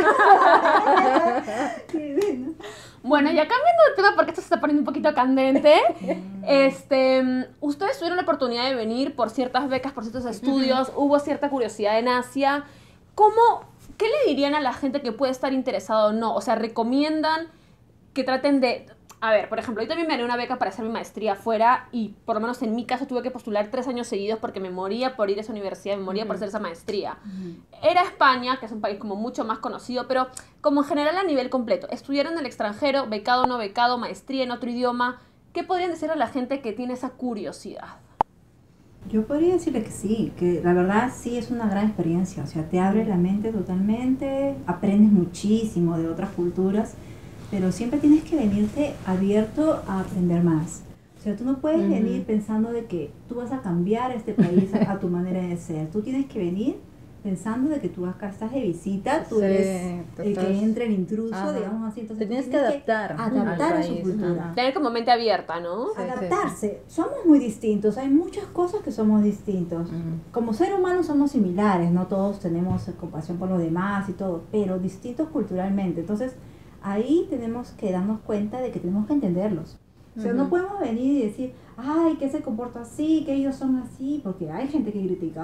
sí, bueno. Bueno, ya cambiando de tema porque esto se está poniendo un poquito candente. Ustedes tuvieron la oportunidad de venir por ciertas becas, por ciertos estudios, hubo cierta curiosidad en Asia. ¿Qué le dirían a la gente que puede estar interesado o no? O sea, ¿recomiendan que traten de... A ver, por ejemplo, yo también me gané una beca para hacer mi maestría afuera y por lo menos en mi caso tuve que postular 3 años seguidos porque me moría por ir a esa universidad, me moría por hacer esa maestría. Era España, que es un país como mucho más conocido, pero como en general a nivel completo. Estudiar en el extranjero, becado o no becado, maestría en otro idioma. ¿Qué podrían decir a la gente que tiene esa curiosidad? Yo podría decirle que sí, que la verdad sí es una gran experiencia, o sea, te abre la mente totalmente, aprendes muchísimo de otras culturas, pero siempre tienes que venirte abierto a aprender más. O sea, tú no puedes venir pensando de que tú vas a cambiar este país a tu manera de ser. Tú tienes que venir pensando de que tú acá estás de visita, tú Sí, eres tú el estás- que entra el intruso, Ajá. digamos así. Entonces Te tienes tú que adaptar adaptar al a su país, cultura. ajá. Tener como mente abierta, ¿no? Sí, sí, sí. Adaptarse. Somos muy distintos, hay muchas cosas que somos distintos. Como ser humanos somos similares, no todos tenemos compasión por los demás y todo, pero distintos culturalmente. Entonces, ahí tenemos que darnos cuenta de que tenemos que entenderlos. O sea, no podemos venir y decir, ay, que se comporta así, que ellos son así, porque hay gente que critica.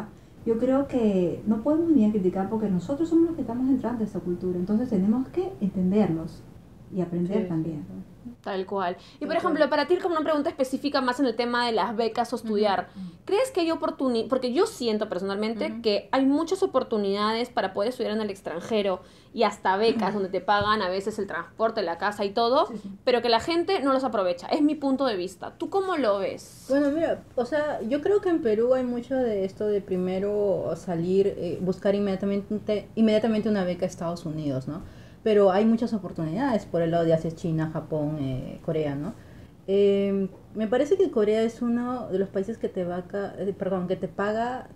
yo creo que no podemos ni criticar porque nosotros somos los que estamos entrando a esta cultura, entonces tenemos que entenderlos y aprender también. Tal cual. Y por ejemplo, para ti, como una pregunta específica más en el tema de las becas o estudiar, ¿crees que hay oportunidades? Porque yo siento personalmente que hay muchas oportunidades para poder estudiar en el extranjero y hasta becas donde te pagan a veces el transporte, la casa y todo, pero que la gente no los aprovecha. Es mi punto de vista. ¿Tú cómo lo ves? Bueno, mira, o sea, yo creo que en Perú hay mucho de esto de primero salir, buscar inmediatamente una beca a Estados Unidos, ¿no? Pero hay muchas oportunidades por el lado de Asia, China, Japón, Corea, ¿no? Me parece que Corea es uno de los países que que te paga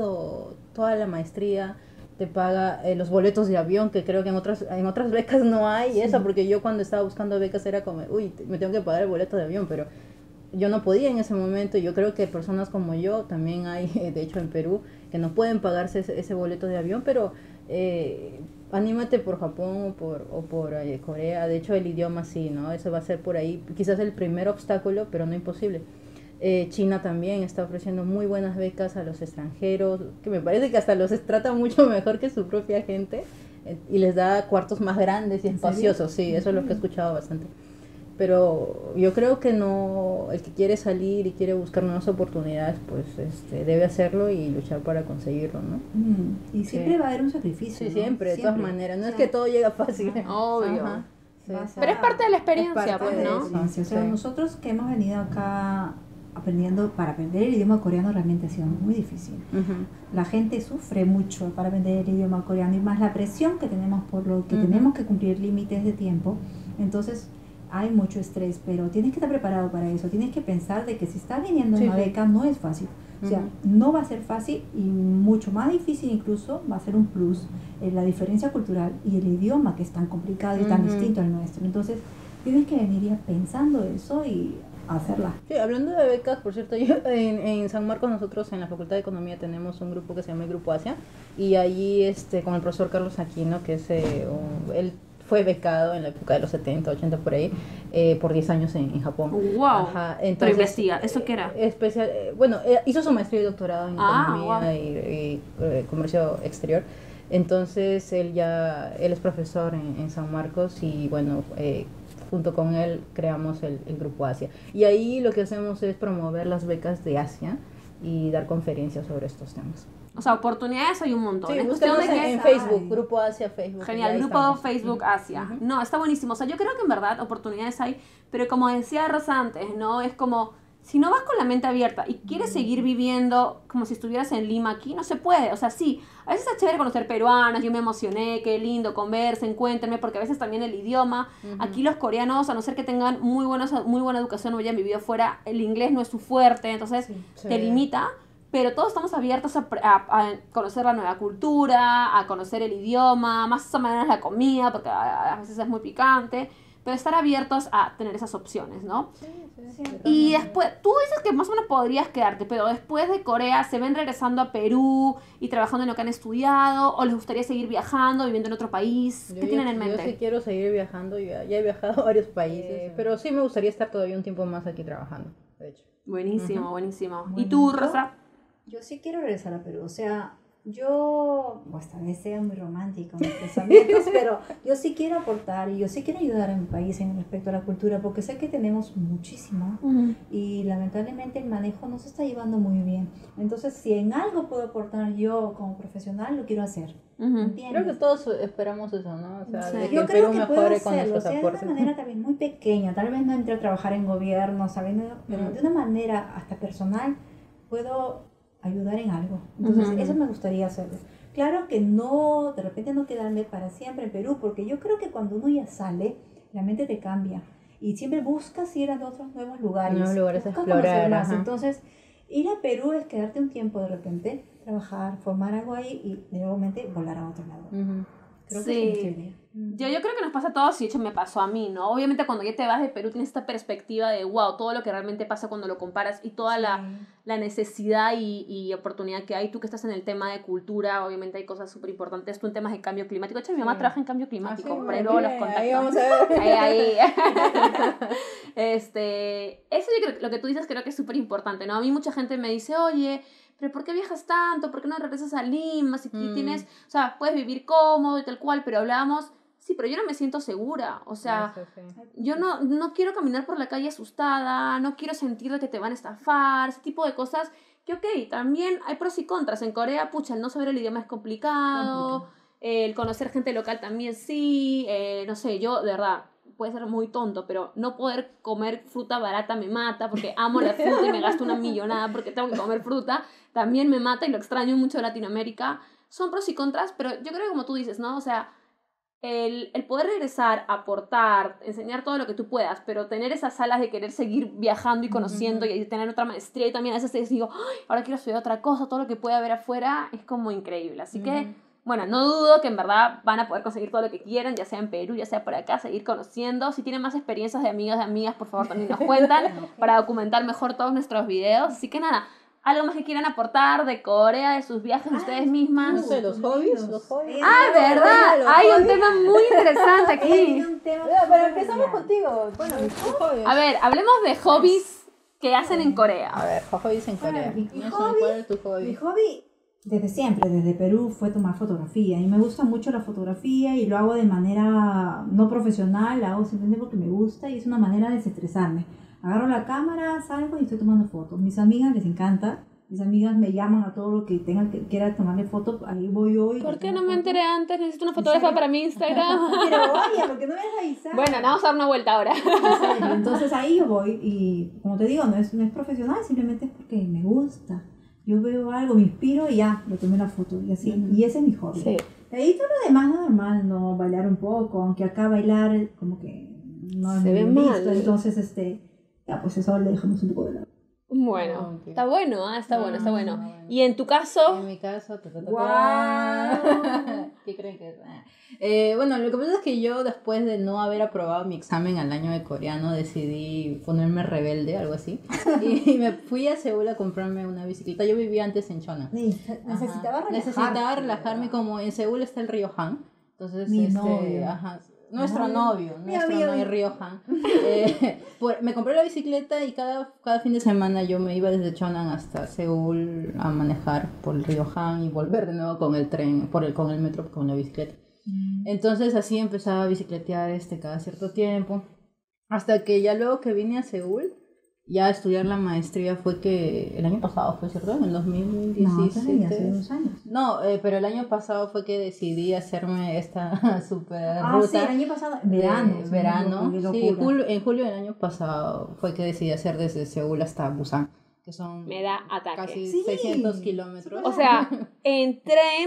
toda la maestría, te paga los boletos de avión, que creo que en otras becas no hay eso, porque yo cuando estaba buscando becas era como, uy, me tengo que pagar el boleto de avión, pero yo no podía en ese momento. Yo creo que personas como yo, también hay, de hecho en Perú, que no pueden pagarse ese boleto de avión, pero anímate por Japón o por Corea. De hecho el idioma sí, ¿no? Eso va a ser por ahí quizás el primer obstáculo, pero no imposible. China también está ofreciendo muy buenas becas a los extranjeros, que me parece que hasta los trata mucho mejor que su propia gente, y les da cuartos más grandes y espaciosos. Sí, eso es lo que he escuchado bastante. Pero yo creo que no, el que quiere salir y quiere buscar nuevas oportunidades, pues debe hacerlo y luchar para conseguirlo, ¿no? Y siempre va a haber un sacrificio. Sí, ¿no? siempre, de todas maneras. No es que todo llega fácil. Obvio. Ajá. Sí, Pero es parte de la experiencia, pues, ¿no? O sea, nosotros que hemos venido acá aprendiendo, para aprender el idioma coreano realmente ha sido muy difícil. La gente sufre mucho para aprender el idioma coreano y más la presión que tenemos por lo que tenemos que cumplir límites de tiempo. Entonces hay mucho estrés, pero tienes que estar preparado para eso. Tienes que pensar de que si estás viniendo una beca no es fácil. O sea, no va a ser fácil y mucho más difícil incluso va a ser un plus la diferencia cultural y el idioma que es tan complicado y tan distinto al nuestro. Entonces tienes que venir ya pensando eso y hacerla. Sí, hablando de becas, por cierto, yo en San Marcos nosotros en la Facultad de Economía tenemos un grupo que se llama el Grupo Asia, y allí con el profesor Carlos Aquino, que es él fue becado en la época de los 70, 80 por ahí, por 10 años en Japón. ¡Wow! Ajá, entonces, pero investiga, ¿eso qué era? Hizo su maestría y doctorado en Economía y Comercio Exterior. Entonces él es profesor en San Marcos y bueno, junto con él creamos el Grupo Asia. Y ahí lo que hacemos es promover las becas de Asia y dar conferencias sobre estos temas. O sea, oportunidades hay un montón. Sí, es cuestión de que en Facebook, Grupo Asia, Facebook. Genial, Grupo Facebook Asia. No, está buenísimo. O sea, yo creo que en verdad oportunidades hay, pero como decía Rosa antes, ¿no? Es como, si no vas con la mente abierta y quieres seguir viviendo como si estuvieras en Lima aquí, no se puede. O sea, sí, a veces es chévere conocer peruanos, yo me emocioné, qué lindo, conversen, cuéntenme, porque a veces también el idioma, aquí los coreanos, a no ser que tengan muy buena educación o hayan vivido fuera, el inglés no es su fuerte, entonces te limita. Pero todos estamos abiertos a conocer la nueva cultura, a conocer el idioma, más o menos la comida, porque a veces es muy picante, pero estar abiertos a tener esas opciones, ¿no? Sí, y después, tú dices que más o menos podrías quedarte, pero después de Corea, ¿se ven regresando a Perú y trabajando en lo que han estudiado? ¿O les gustaría seguir viajando, viviendo en otro país? ¿Qué tienen en mente? Yo sí quiero seguir viajando, ya he viajado a varios países, pero sí me gustaría estar todavía un tiempo más aquí trabajando, de hecho. Buenísimo, buenísimo. Bueno, ¿Y tú, Rosa? Yo sí quiero regresar a Perú, o sea, yo, pues tal vez sea muy romántico mis pensamientos, pero yo sí quiero aportar y yo sí quiero ayudar a mi país en respecto a la cultura, porque sé que tenemos muchísimo y lamentablemente el manejo no se está llevando muy bien. Entonces, si en algo puedo aportar yo como profesional, lo quiero hacer. Creo que todos esperamos eso, ¿no? O sea, de que yo el creo Perú que puedo mejore con hacerlo, nuestros o sea, aportes. de una manera también muy pequeña, tal vez no entre a trabajar en gobierno, sabiendo, pero de una manera hasta personal puedo ayudar en algo. Entonces, eso me gustaría hacerlo. Claro que no, de repente no quedarme para siempre en Perú, porque yo creo que cuando uno ya sale, la mente te cambia y siempre buscas ir a otros nuevos lugares. Nuevos lugares a buscas explorar. conocer más. Entonces, ir a Perú es quedarte un tiempo de repente, trabajar, formar algo ahí y nuevamente volar a otro lado. Creo que es posible. Yo creo que nos pasa a todos y de hecho me pasó a mí, ¿no? Obviamente cuando ya te vas de Perú tienes esta perspectiva de wow, todo lo que realmente pasa cuando lo comparas y toda la necesidad y oportunidad que hay. Tú que estás en el tema de cultura, obviamente hay cosas súper importantes. Tú en temas de cambio climático. De hecho, mi mamá trabaja en cambio climático. Pero luego los contactos. Ahí vamos a ver. Ahí. Eso yo creo, lo que tú dices creo que es súper importante, ¿no? A mí mucha gente me dice, oye, pero ¿por qué viajas tanto? ¿Por qué no regresas a Lima? Si tienes, o sea, puedes vivir cómodo y tal cual, pero hablábamos, sí, pero yo no me siento segura, o sea, Eso, sí. yo no quiero caminar por la calle asustada, no quiero sentir de que te van a estafar, ese tipo de cosas, que ok, también hay pros y contras. En Corea, pucha, el no saber el idioma es complicado, el conocer gente local también sí, no sé, yo de verdad, puede ser muy tonto, pero no poder comer fruta barata me mata, porque amo la fruta y me gasto una millonada porque tengo que comer fruta, también me mata y lo extraño mucho de Latinoamérica. Son pros y contras, pero yo creo que como tú dices, ¿no? O sea, el poder regresar, aportar, enseñar todo lo que tú puedas, pero tener esas alas de querer seguir viajando y conociendo y tener otra maestría, y también a veces digo, "Ay, ahora quiero estudiar otra cosa", todo lo que puede haber afuera es como increíble. Así que, bueno, no dudo que en verdad van a poder conseguir todo lo que quieran, ya sea en Perú, ya sea por acá, seguir conociendo. Si tienen más experiencias de amigas, por favor también nos cuentan para documentar mejor todos nuestros videos. Así que nada, algo más que quieran aportar de Corea, de sus viajes, de ustedes mismas. No sé, los hobbies. Ah, ¿verdad? Hay un tema muy interesante aquí. Pero empezamos contigo. Bueno, tus hobbies. A ver, hablemos de hobbies que hacen en Corea. A ver, hobbies en Corea. Mi ¿Cuál hobby, es tu hobby? mi hobby desde siempre, desde Perú, fue tomar fotografía. Y me gusta mucho la fotografía y lo hago de manera no profesional, lo hago simplemente porque me gusta y es una manera de desestresarme. Agarro la cámara, salgo y estoy tomando fotos. Mis amigas les encanta. Mis amigas me llaman a todo lo que tengan que quiera tomarle fotos. Ahí voy yo. ¿Por qué no me enteré antes? Necesito una fotógrafa para mi Instagram. Pero oye, ¿por qué no me has avisado? Bueno, vamos a dar una vuelta ahora. En serio, entonces ahí yo voy y como te digo, no es profesional, simplemente es porque me gusta. Yo veo algo, me inspiro y ya, le tomé la foto y así. Y ese es mi hobby. Sí. De ahí todo lo demás normal, no bailar un poco, aunque acá bailar como que no es Se muy ve bien mal. visto, entonces ya pues eso le dejamos un poco de lado. Bueno, Ok. está bueno, está bueno, está bueno. Ah, bueno. Y en tu caso, En mi caso, ¡Guau! ¿Qué creen que es? Bueno, lo que pasa es que yo después de no haber aprobado mi examen al año de coreano decidí ponerme rebelde, algo así, y me fui a Seúl a comprarme una bicicleta. Yo vivía antes en Cheonan. Necesitaba relajarme, como en Seúl está el río Han. Entonces, Mi novio. nuestro novio, río Han. Me compré la bicicleta y cada fin de semana yo me iba desde Cheonan hasta Seúl a manejar por el río Han y volver de nuevo con el tren, con el metro, con la bicicleta. Entonces así empezaba a bicicletear cada cierto tiempo, hasta que ya luego que vine a Seúl ya a estudiar la maestría fue que el año pasado fue, ¿cierto? En el 2017. No, hace 2 años. No, pero el año pasado fue que decidí hacerme esta super ruta. Sí, el año pasado, verano. Sí, en julio del año pasado fue que decidí hacer desde Seúl hasta Busan, que son me da ataque. casi Sí. 600 kilómetros. O sea, en tren,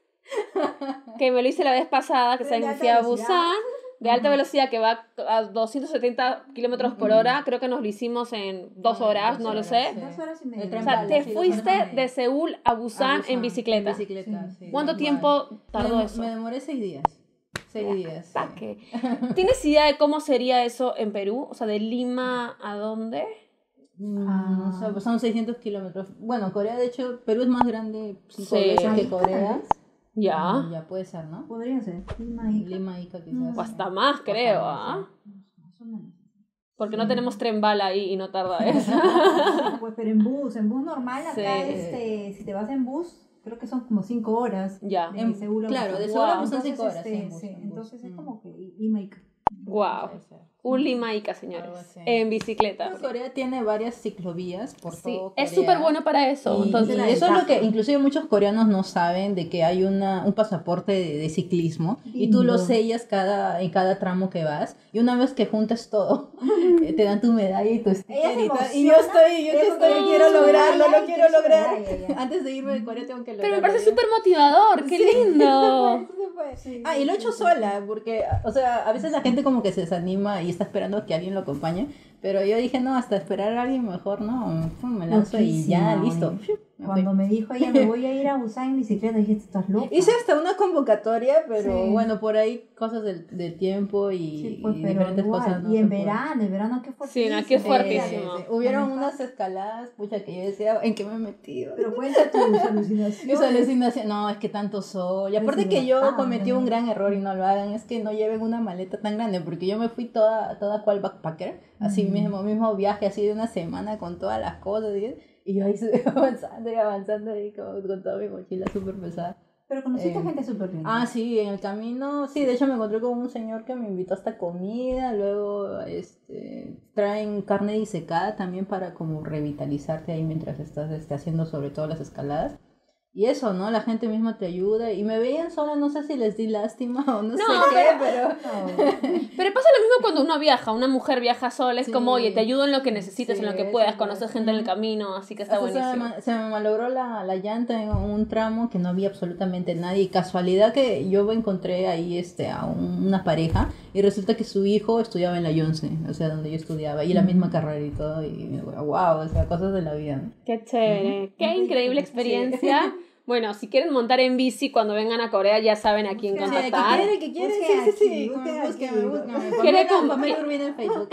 que me lo hice la vez pasada, que Tren de alta fui a velocidad. Busan, de alta velocidad, que va a 270 kilómetros por hora, creo que nos lo hicimos en 2 horas, no lo sé. sí. 2 horas y media. El tren O sea, bala, te sí, fuiste 2 horas y de Seúl a Busan en bicicleta. En bicicleta, sí. ¿Cuánto igual. tiempo tardó eso? Me demoré 6 días. 6 días. Sí. Ataque. ¿Tienes idea de cómo sería eso en Perú? O sea, ¿de Lima a dónde? No sé, pues son 600 kilómetros. Bueno, Corea, de hecho, Perú es más grande 5 Sí. veces que Ahí, Corea. Ya. Ya puede ser, ¿no? Podría ser. Lima y Lima, Ica, quizás. O hasta más, creo, ¿ah? Porque no tenemos tren bala ahí y no tarda eso. Pues, pero en bus normal, acá Sí. si te vas en bus, creo que son como 5 horas. Ya. De Seúl a Claro, Busan. de Seúl a Wow. Busan Entonces, 5 horas. sí, en bus, sí, en bus. entonces es como que Lima y Wow. Puede ser. Un Limaica, Algo señores. así. En bicicleta. Pues Corea tiene varias ciclovías por Sí, todo es Corea. súper bueno para eso. Y, Entonces, y eso es lo que inclusive muchos coreanos no saben, de que hay un pasaporte de ciclismo y tú lo Lindo. sellas en cada tramo que vas, y una vez que juntas todo te dan tu medalla y tu sticker Ella se y todo. Y emociona, quiero lograrlo, medalla lo y quiero quiere su lograr. medalla, ya. Antes de irme de Corea tengo que lograrlo. pero me parece ya. súper motivador. ¡Qué lindo! Y lo he hecho sola, porque, o sea, a veces la gente como que se desanima y está esperando que alguien lo acompañe, pero yo dije, no, hasta esperar a alguien mejor, no, me lanzo y ya, Loquísima, listo. oye. Me Cuando fui. me dijo ella, me voy a ir a Busan en bicicleta, dije, estás loca. Hice hasta una convocatoria, pero Sí. bueno, por ahí cosas del tiempo y, Sí, pues, y pero diferentes igual. cosas. No y se en puede. verano, qué fuertísimo. Sí, no, qué fuertísimo. Hubieron Manejar. unas escaladas, pucha, que yo decía, ¿en qué me he metido? Pero cuenta tus alucinaciones. Mis alucinaciones, no, es que tanto sol. Y aparte que yo cometí un gran error y no lo hagan, es que no lleven una maleta tan grande, porque yo me fui toda cual backpacker, así mismo viaje, así de una semana con todas las cosas, Y yo ahí y avanzando ahí con toda mi mochila súper pesada. Pero conociste gente súper linda. Ah, sí, en el camino, sí, de hecho me encontré con un señor que me invitó hasta comida, luego traen carne disecada también para como revitalizarte ahí mientras estás haciendo sobre todo las escaladas. Y eso, ¿no? La gente misma te ayuda. Y me veían sola, no sé si les di lástima o no sé qué, pero... Pero pasa lo mismo cuando uno viaja, una mujer viaja sola, es como, oye, te ayudo en lo que necesites, en lo que puedas, conoces gente en el camino, así que está buenísimo. Se me malogró la llanta en un tramo que no había absolutamente nadie. Y casualidad que yo encontré ahí a una pareja y resulta que su hijo estudiaba en la Yonce, o sea, donde yo estudiaba, y la misma carrera y todo, y wow, o sea, cosas de la vida, ¿no? Qué chévere, qué increíble experiencia. Bueno, si quieren montar en bici cuando vengan a Corea, ya saben a quién contactar. ¿Qué quiere? Sí. Búsqueme. ¿Quiere Pamela Urbina en Facebook.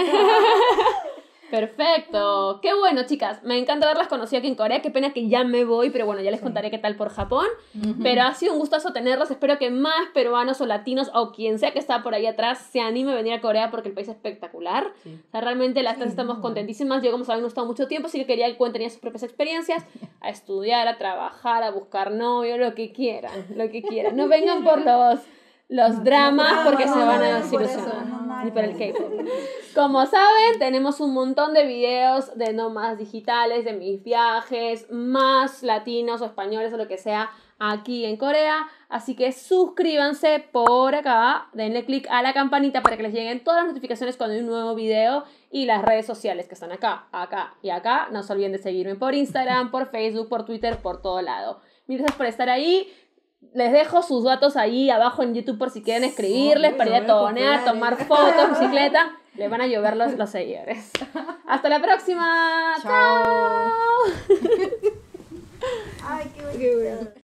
Perfecto. Qué bueno, chicas. Me encanta haberlas conocido aquí en Corea. Qué pena que ya me voy, pero bueno, ya les contaré qué tal por Japón. Pero ha sido un gustazo tenerlas. Espero que más peruanos o latinos o quien sea que está por ahí atrás se anime a venir a Corea porque el país es espectacular. Sí. O sea, realmente las tres estamos contentísimas. Yo, como saben, no he estado mucho tiempo, así que quería que cuenten sus propias experiencias, a estudiar, a trabajar, a buscar novio, lo que quieran, lo que quieran. No vengan por los dramas porque se van a desilusionar. Ni para el K-pop. Como saben, tenemos un montón de videos de nómadas digitales, de mis viajes, más latinos o españoles o lo que sea aquí en Corea. Así que suscríbanse por acá, denle click a la campanita para que les lleguen todas las notificaciones cuando hay un nuevo video y las redes sociales que están acá, acá y acá. No se olviden de seguirme por Instagram, por Facebook, por Twitter, por todo lado. Mil gracias por estar ahí. Les dejo sus datos ahí abajo en YouTube por si quieren escribirles, para ir a tonear, tomar fotos, bicicleta. Les van a llover los seguidores. Hasta la próxima. Chao. Ay, qué bueno.